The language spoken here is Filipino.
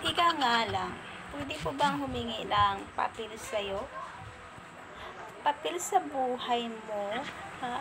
Ika nga lang, pwede po bang humingi ng papel sa'yo? Papel sa buhay mo, ha?